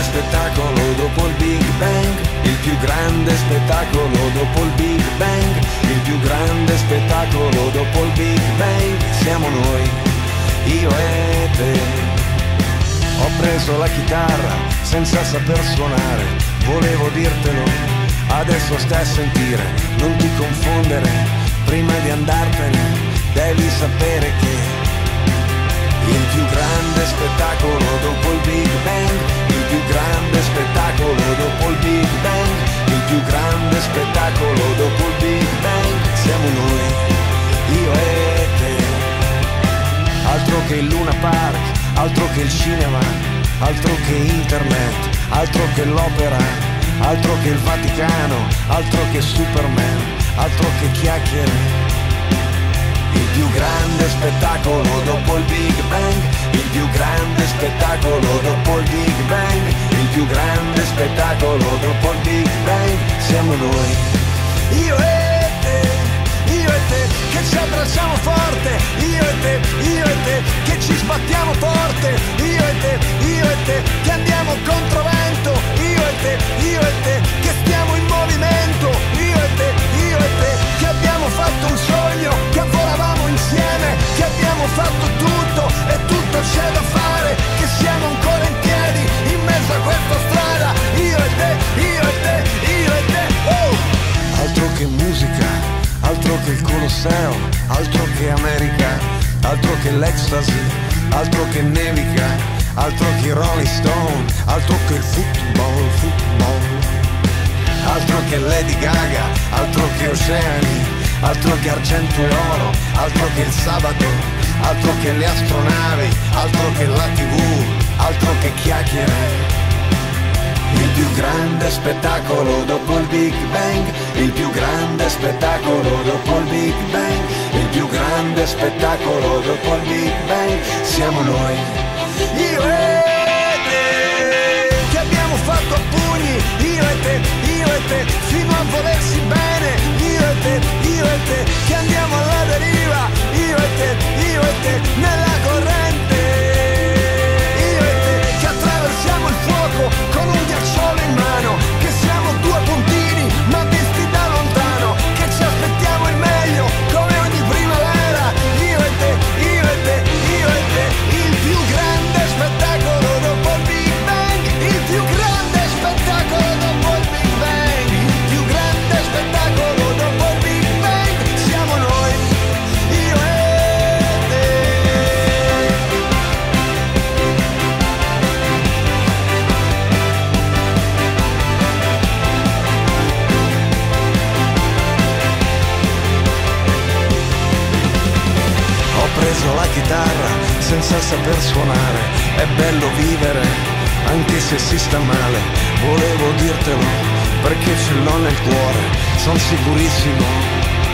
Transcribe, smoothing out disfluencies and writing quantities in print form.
spettacolo dopo il Big Bang, il più grande spettacolo dopo il Big Bang, il più grande spettacolo dopo il Big Bang, siamo noi, io e te. Ho preso la chitarra senza saper suonare, volevo dirtelo, adesso stai a sentire, non ti confondere, prima di andartene devi sapere che il più grande spettacolo dopo il Big Bang, il più grande spettacolo dopo il Big Bang, il più grande spettacolo dopo il Big Bang, siamo noi, io e te. Altro che il Luna Park, altro che il cinema, altro che internet, altro che l'opera, altro che il Vaticano, altro che Superman, altro che chiacchiere. Il più grande spettacolo dopo il Big Bang, il più grande spettacolo dopo il Big Bang, il più grande spettacolo dopo il Big Bang, siamo noi, io e te, che ci abbracciamo forte, io e te, che ci sbattiamo forte, io e te, che andiamo contro vento, io e te, che stiamo in movimento, io e te, che abbiamo fatto un sogno, che volavamo insieme, che abbiamo fatto tutto e tutto c'è da fare, che siamo ancora in piedi in mezzo a questa strada, io e te, altro che musica, altro che il Colosseo, altro che America, altro che l'ecstasy, altro che nevica, altro che i Rolling Stone, altro che il football, altro che Lady Gaga, altro che oceani, altro che argento e oro, altro che il sabato, altro che le astronavi, altro che la TV, altro che chiacchiere. Il più grande spettacolo dopo il Big Bang, il più grande spettacolo dopo il Big Bang, il più grande spettacolo dopo il Big Bang, siamo noi, io e te, che abbiamo fatto a pugni, io e te, fino a volersi bene, io e te, che andiamo alla deriva, io e te, nella corrente, io e te, che attraversiamo il fuoco con un ghiacciolo in mano, che siamo due puntini ma visti da lontano, che ci aspettiamo il meglio come ogni primavera, io e te, il più grande spettacolo dopo il Big Bang, il più grande spettacolo dopo il Big Bang, il più grande spettacolo dopo il Big Bang, siamo noi, io e te. Ho preso la chitarra senza saper suonare, è bello vivere anche se si sta male, volevo dirtelo perché ce l'ho nel cuore, son sicurissimo